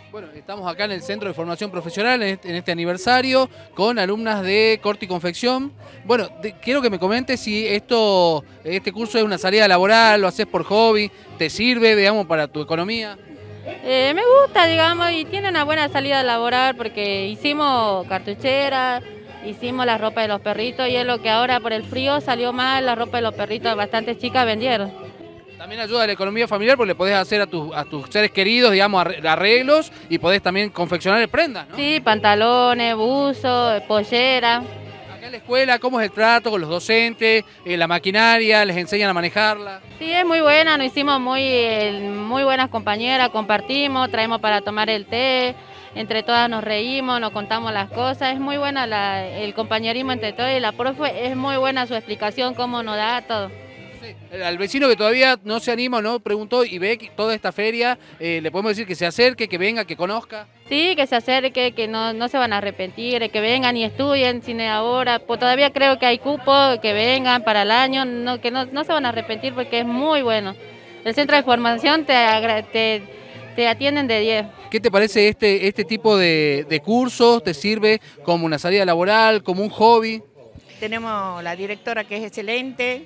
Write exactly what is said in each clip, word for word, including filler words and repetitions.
Bueno, estamos acá en el Centro de Formación Profesional en este, en este aniversario con alumnas de corte y confección. Bueno, de- quiero que me comentes si esto, este curso es una salida laboral, lo haces por hobby, te sirve, digamos, para tu economía. Eh, me gusta, digamos, y tiene una buena salida laboral porque hicimos cartucheras, hicimos la ropa de los perritos y es lo que ahora por el frío salió mal, la ropa de los perritos bastante chicas vendieron. También ayuda a la economía familiar porque le podés hacer a, tus a tus seres queridos, digamos, arre- arreglos y podés también confeccionar prendas, ¿no? Sí, pantalones, buzos, pollera. Acá en la escuela, ¿cómo es el trato con los docentes, eh, la maquinaria, les enseñan a manejarla? Sí, es muy buena, nos hicimos muy, eh, muy buenas compañeras, compartimos, traemos para tomar el té, entre todas nos reímos, nos contamos las cosas, es muy buena la- el compañerismo entre todos y la profe es muy buena su explicación, cómo nos da todo. Sí. Al vecino que todavía no se anima, no preguntó y ve que toda esta feria, eh, le podemos decir que se acerque, que venga, que conozca. Sí, que se acerque, que no, no se van a arrepentir, que vengan y estudien cine ahora, pues todavía creo que hay cupo, que vengan para el año, no, que no, no se van a arrepentir porque es muy bueno. El centro de formación te, agra- te, te atienden de diez. ¿Qué te parece este, este tipo de, de cursos? ¿Te sirve como una salida laboral, como un hobby? Tenemos la directora que es excelente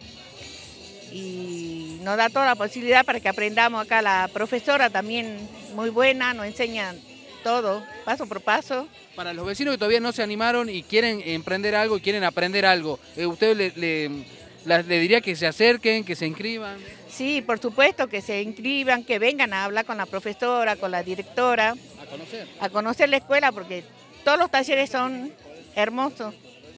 y nos da toda la posibilidad para que aprendamos acá. La profesora también muy buena, nos enseña todo, paso por paso. Para los vecinos que todavía no se animaron y quieren emprender algo y quieren aprender algo, eh, ¿usted le, le, la- le diría que se acerquen, que se inscriban? Sí, por supuesto que se inscriban, que vengan a hablar con la profesora, con la directora, A conocer. a conocer la escuela porque todos los talleres son hermosos.